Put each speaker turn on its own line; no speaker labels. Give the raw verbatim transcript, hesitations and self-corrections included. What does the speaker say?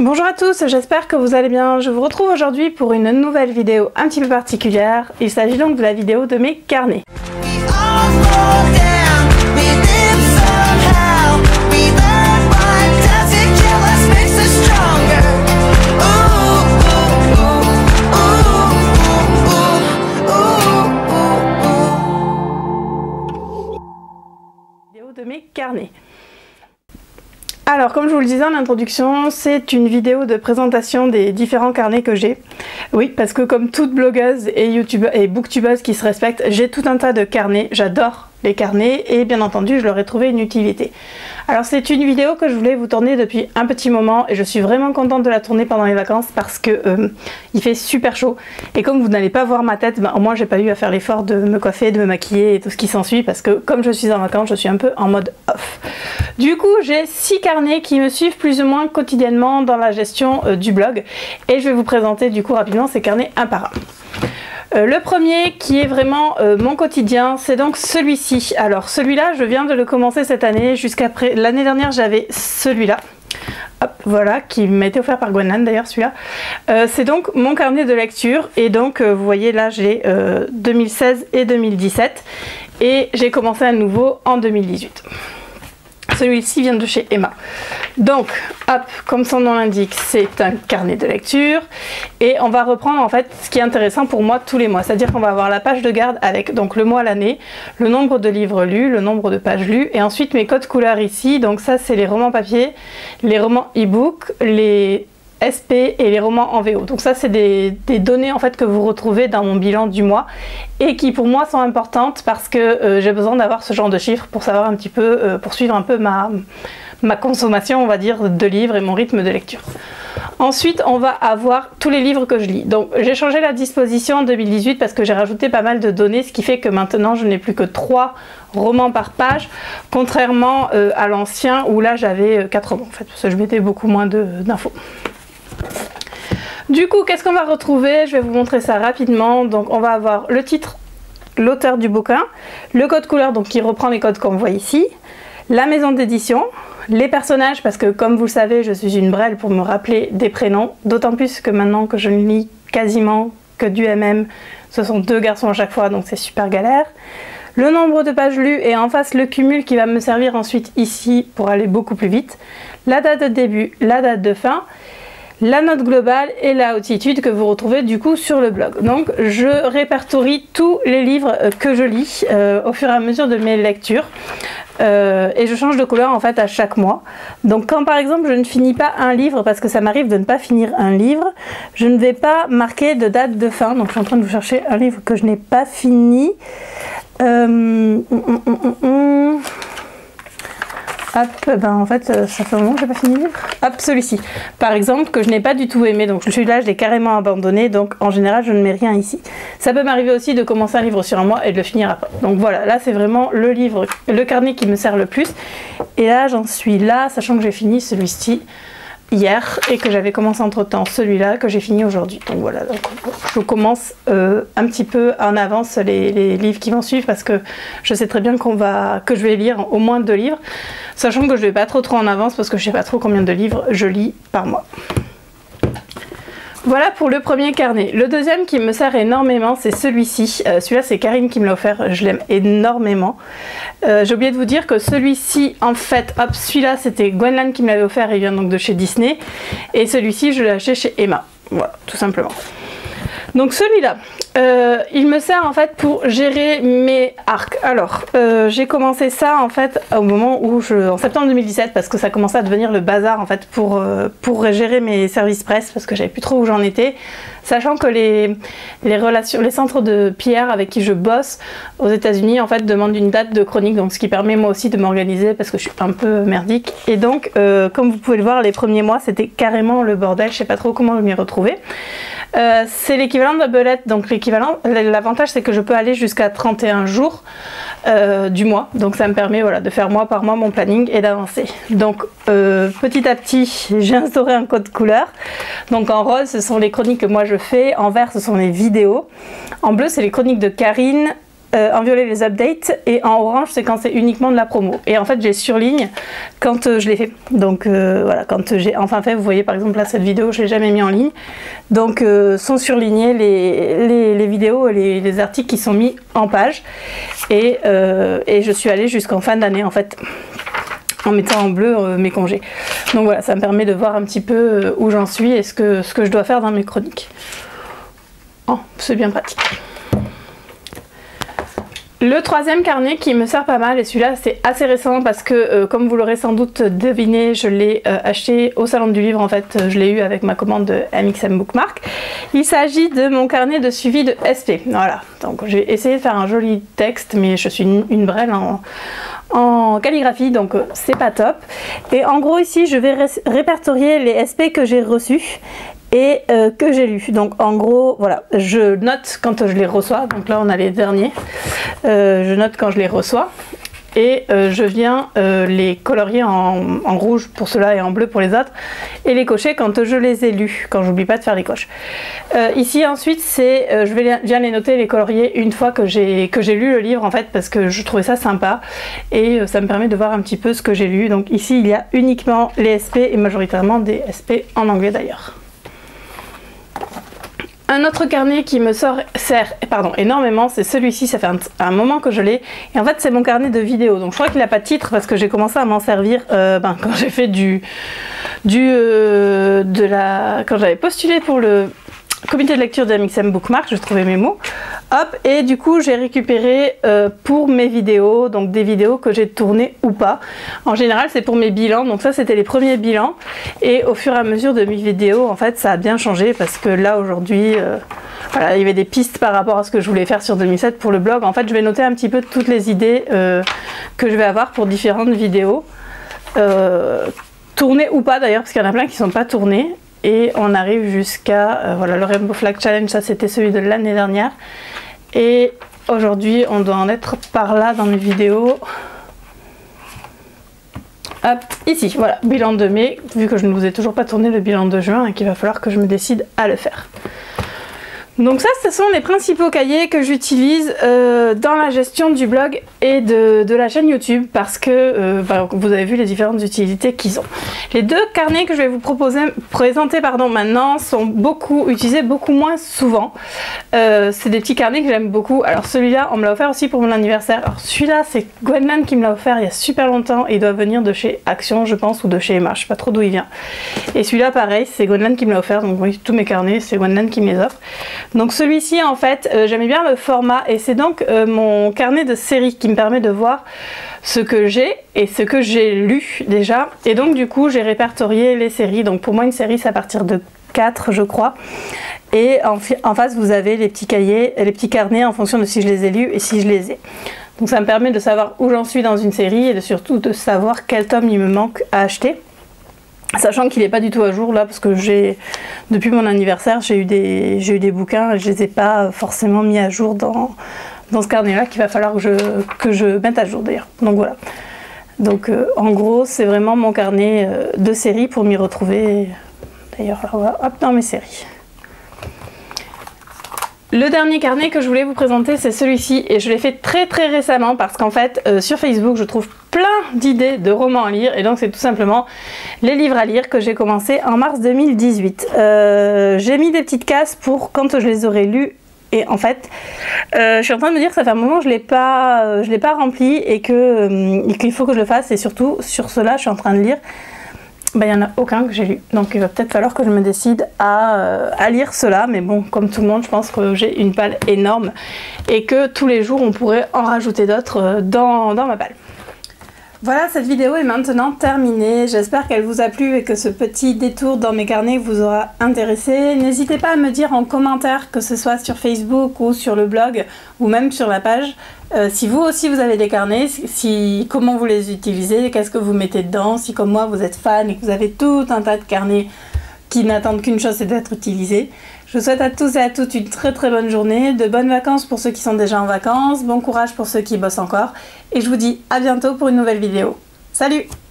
Bonjour à tous, j'espère que vous allez bien. Je vous retrouve aujourd'hui pour une nouvelle vidéo un petit peu particulière. Il s'agit donc de la vidéo de mes carnets. Vidéo de mes carnets. Alors, comme je vous le disais en introduction, c'est une vidéo de présentation des différents carnets que j'ai. Oui, parce que comme toute blogueuse et youtubeuse et booktubeuse qui se respecte, j'ai tout un tas de carnets. J'adore les carnets et bien entendu, je leur ai trouvé une utilité. Alors, c'est une vidéo que je voulais vous tourner depuis un petit moment et je suis vraiment contente de la tourner pendant les vacances parce que euh, il fait super chaud. Et comme vous n'allez pas voir ma tête, ben, au moins j'ai pas eu à faire l'effort de me coiffer, de me maquiller et tout ce qui s'ensuit parce que comme je suis en vacances, je suis un peu en mode off. Du coup, j'ai six carnets qui me suivent plus ou moins quotidiennement dans la gestion euh, du blog et je vais vous présenter du coup rapidement ces carnets un par un. Euh, le premier qui est vraiment euh, mon quotidien, c'est donc celui-ci. Alors celui-là, je viens de le commencer cette année, jusqu'après l'année dernière j'avais celui-là. Hop, voilà, qui m'a été offert par Gwenlan d'ailleurs celui-là. Euh, c'est donc mon carnet de lecture et donc euh, vous voyez là j'ai euh, deux mille seize et deux mille dix-sept et j'ai commencé à nouveau en deux mille dix-huit. Celui-ci vient de chez Emma. Donc, hop, comme son nom l'indique, c'est un carnet de lecture. Et on va reprendre en fait ce qui est intéressant pour moi tous les mois. C'est-à-dire qu'on va avoir la page de garde avec donc le mois, l'année, le nombre de livres lus, le nombre de pages lues. Et ensuite mes codes couleurs ici. Donc ça, c'est les romans papier, les romans e-book, les S P et les romans en V O. Donc ça, c'est des, des données en fait que vous retrouvez dans mon bilan du mois et qui pour moi sont importantes parce que euh, j'ai besoin d'avoir ce genre de chiffres pour savoir un petit peu, euh, pour suivre un peu ma, ma consommation, on va dire, de livres et mon rythme de lecture. Ensuite, on va avoir tous les livres que je lis. Donc j'ai changé la disposition en deux mille dix-huit parce que j'ai rajouté pas mal de données, ce qui fait que maintenant je n'ai plus que trois romans par page, contrairement euh, à l'ancien où là j'avais quatre romans en fait, parce que je mettais beaucoup moins d'infos. Du coup, qu'est-ce qu'on va retrouver? Je vais vous montrer ça rapidement. Donc on va avoir le titre, l'auteur du bouquin, le code couleur donc qui reprend les codes qu'on voit ici, la maison d'édition, les personnages parce que comme vous le savez je suis une brêle pour me rappeler des prénoms, d'autant plus que maintenant que je ne lis quasiment que du M M, ce sont deux garçons à chaque fois donc c'est super galère. Le nombre de pages lues et en face le cumul qui va me servir ensuite ici pour aller beaucoup plus vite, la date de début, la date de fin, la note globale et la altitude que vous retrouvez du coup sur le blog. Donc je répertorie tous les livres que je lis euh, au fur et à mesure de mes lectures euh, et je change de couleur en fait à chaque mois. Donc quand par exemple je ne finis pas un livre, parce que ça m'arrive de ne pas finir un livre, je ne vais pas marquer de date de fin. Donc je suis en train de vous chercher un livre que je n'ai pas fini. Euh, hum, hum, hum, hum. Hop, ben en fait ça fait un moment que j'ai pas fini le livre. Hop, celui-ci par exemple que je n'ai pas du tout aimé, donc celui-là je l'ai carrément abandonné, donc en général je ne mets rien ici. Ça peut m'arriver aussi de commencer un livre sur un mois et de le finir après. Donc voilà, là c'est vraiment le livre, le carnet qui me sert le plus. Et là j'en suis là, sachant que j'ai fini celui-ci hier et que j'avais commencé entre temps celui-là que j'ai fini aujourd'hui. Donc voilà, donc je commence euh, un petit peu en avance les, les livres qui vont suivre parce que je sais très bien qu'on va que je vais lire au moins deux livres, sachant que je vais pas trop trop en avance parce que je sais pas trop combien de livres je lis par mois. Voilà pour le premier carnet. Le deuxième qui me sert énormément, c'est celui-ci. Euh, celui-là, c'est Karine qui me l'a offert. Je l'aime énormément. Euh, J'ai oublié de vous dire que celui-ci, en fait, hop, celui-là, c'était Gwenlan qui me l'avait offert. Il vient donc de chez Disney. Et celui-ci, je l'ai acheté chez Emma. Voilà, tout simplement. Donc celui-là, euh, il me sert en fait pour gérer mes arcs. Alors, euh, j'ai commencé ça en fait au moment où je, en septembre deux mille dix-sept, parce que ça commençait à devenir le bazar en fait pour, euh, pour gérer mes services presse, parce que j'avais plus trop où j'en étais. Sachant que les, les relations, les centres de P R avec qui je bosse aux États-Unis en fait demandent une date de chronique, donc ce qui permet moi aussi de m'organiser parce que je suis un peu merdique. Et donc, euh, comme vous pouvez le voir, les premiers mois c'était carrément le bordel. Je sais pas trop comment m'y retrouver. Euh, c'est l'équivalent de Belette, donc l'équivalent, l'avantage c'est que je peux aller jusqu'à trente et un jours euh, du mois, donc ça me permet voilà, de faire mois par mois mon planning et d'avancer. Donc euh, petit à petit j'ai instauré un code couleur, donc en rose ce sont les chroniques que moi je fais, en vert ce sont les vidéos, en bleu c'est les chroniques de Karine, euh, en violet les updates et en orange c'est quand c'est uniquement de la promo. Et en fait j'ai surligne quand euh, je l'ai fait. Donc euh, voilà, quand j'ai enfin fait, vous voyez par exemple là cette vidéo je l'ai jamais mis en ligne. Donc euh, sont surlignés les, les, les vidéos et les, les articles qui sont mis en page. Et, euh, et je suis allée jusqu'en fin d'année en fait, en mettant en bleu euh, mes congés. Donc voilà, ça me permet de voir un petit peu euh, où j'en suis et ce que, ce que je dois faire dans mes chroniques. Oh, c'est bien pratique. Le troisième carnet qui me sert pas mal, et celui-là c'est assez récent parce que euh, comme vous l'aurez sans doute deviné, je l'ai euh, acheté au salon du livre, en fait je l'ai eu avec ma commande de M X M Bookmark. Il s'agit de mon carnet de suivi de S P. Voilà, donc j'ai essayé de faire un joli texte mais je suis une, une brêle en, en calligraphie donc euh, c'est pas top. Et en gros ici je vais ré répertorier les S P que j'ai reçus et euh, que j'ai lu. Donc en gros voilà, je note quand je les reçois, donc là on a les derniers, euh, je note quand je les reçois et euh, je viens euh, les colorier en, en rouge pour ceux-là et en bleu pour les autres et les cocher quand je les ai lus, quand j'oublie pas de faire les coches. Euh, ici ensuite c'est, euh, je vais bien les noter, les colorier une fois que j'ai que j'ai lu le livre en fait parce que je trouvais ça sympa et euh, ça me permet de voir un petit peu ce que j'ai lu. Donc ici il y a uniquement les S P et majoritairement des S P en anglais d'ailleurs. Un autre carnet qui me sort, sert pardon, énormément, c'est celui-ci, ça fait un, un moment que je l'ai. Et en fait, c'est mon carnet de vidéos. Donc je crois qu'il n'a pas de titre parce que j'ai commencé à m'en servir euh, ben, quand j'ai fait du... du euh, de la, quand j'avais postulé pour le comité de lecture de M X M Bookmark, je trouvais mes mots. Hop, et du coup j'ai récupéré euh, pour mes vidéos, donc des vidéos que j'ai tournées ou pas. En général c'est pour mes bilans, donc ça c'était les premiers bilans. Et au fur et à mesure de mes vidéos, en fait ça a bien changé parce que là aujourd'hui, euh, voilà, il y avait des pistes par rapport à ce que je voulais faire sur deux mille sept pour le blog. En fait je vais noter un petit peu toutes les idées euh, que je vais avoir pour différentes vidéos. Euh, tournées ou pas d'ailleurs, parce qu'il y en a plein qui ne sont pas tournées. Et on arrive jusqu'à, euh, voilà, le Rainbow Flag Challenge, ça c'était celui de l'année dernière. Et aujourd'hui, on doit en être par là dans mes vidéos. Hop, ici, voilà, bilan de mai, vu que je ne vous ai toujours pas tourné le bilan de juin et qu'il va falloir que je me décide à le faire. Donc ça, ce sont les principaux cahiers que j'utilise euh, dans la gestion du blog et de, de la chaîne YouTube parce que euh, bah, vous avez vu les différentes utilités qu'ils ont. Les deux carnets que je vais vous proposer, présenter pardon, maintenant sont beaucoup utilisés beaucoup moins souvent. Euh, c'est des petits carnets que j'aime beaucoup. Alors celui-là, on me l'a offert aussi pour mon anniversaire. Alors celui-là, c'est Gwenlan qui me l'a offert il y a super longtemps. Il doit venir de chez Action, je pense, ou de chez Emma. Je sais pas trop d'où il vient. Et celui-là, pareil, c'est Gwenlan qui me l'a offert. Donc oui, tous mes carnets, c'est Gwenlan qui me les offre. Donc celui-ci en fait euh, j'aimais bien le format et c'est donc euh, mon carnet de série qui me permet de voir ce que j'ai et ce que j'ai lu déjà et donc du coup j'ai répertorié les séries. Donc pour moi une série c'est à partir de quatre je crois et en, en face vous avez les petits cahiers, les petits carnets en fonction de si je les ai lus et si je les ai. Donc ça me permet de savoir où j'en suis dans une série et de, surtout de savoir quel tome il me manque à acheter. Sachant qu'il n'est pas du tout à jour là parce que j'ai depuis mon anniversaire j'ai eu des j'ai eu des bouquins et je les ai pas forcément mis à jour dans, dans ce carnet là qu'il va falloir que je, que je mette à jour d'ailleurs. Donc voilà. Donc euh, en gros c'est vraiment mon carnet euh, de série pour m'y retrouver d'ailleurs voilà, hop dans mes séries. Le dernier carnet que je voulais vous présenter c'est celui-ci et je l'ai fait très très récemment parce qu'en fait euh, sur Facebook je trouve plein d'idées de romans à lire et donc c'est tout simplement les livres à lire que j'ai commencé en mars deux mille dix-huit. Euh, j'ai mis des petites cases pour quand je les aurai lus et en fait euh, je suis en train de me dire que ça fait un moment que je l'ai pas, euh, je l'ai pas rempli et que euh, qu'il faut que je le fasse et surtout sur cela je suis en train de lire. Ben, il n'y en a aucun que j'ai lu, donc il va peut-être falloir que je me décide à, euh, à lire cela, mais bon, comme tout le monde, je pense que j'ai une palle énorme et que tous les jours on pourrait en rajouter d'autres dans, dans ma palle. Voilà, cette vidéo est maintenant terminée. J'espère qu'elle vous a plu et que ce petit détour dans mes carnets vous aura intéressé. N'hésitez pas à me dire en commentaire, que ce soit sur Facebook ou sur le blog ou même sur la page, euh, si vous aussi vous avez des carnets, si, comment vous les utilisez, qu'est-ce que vous mettez dedans, si comme moi vous êtes fan et que vous avez tout un tas de carnets qui n'attendent qu'une chose, c'est d'être utilisés. Je vous souhaite à tous et à toutes une très très bonne journée, de bonnes vacances pour ceux qui sont déjà en vacances, bon courage pour ceux qui bossent encore, et je vous dis à bientôt pour une nouvelle vidéo. Salut!